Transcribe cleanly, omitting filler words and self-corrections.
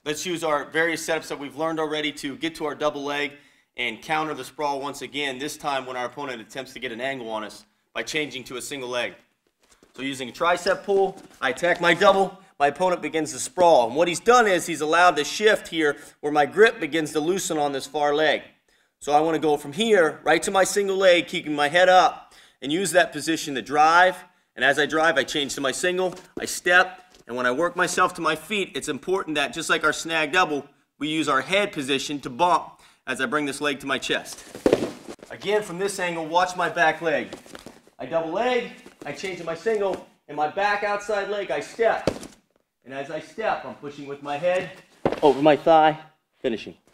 Let's use our various setups that we've learned already to get to our double leg and counter the sprawl once again, this time when our opponent attempts to get an angle on us by changing to a single leg. So using a tricep pull, I attack my double, my opponent begins to sprawl. And what he's done is he's allowed the shift here where my grip begins to loosen on this far leg. So I want to go from here right to my single leg, keeping my head up, and use that position to drive. And as I drive, I change to my single, I step, and when I work myself to my feet, it's important that just like our snag double, we use our head position to bump as I bring this leg to my chest. Again, from this angle, watch my back leg. I double leg, I change to my single, and my back outside leg, I step. And as I step, I'm pushing with my head over my thigh, finishing.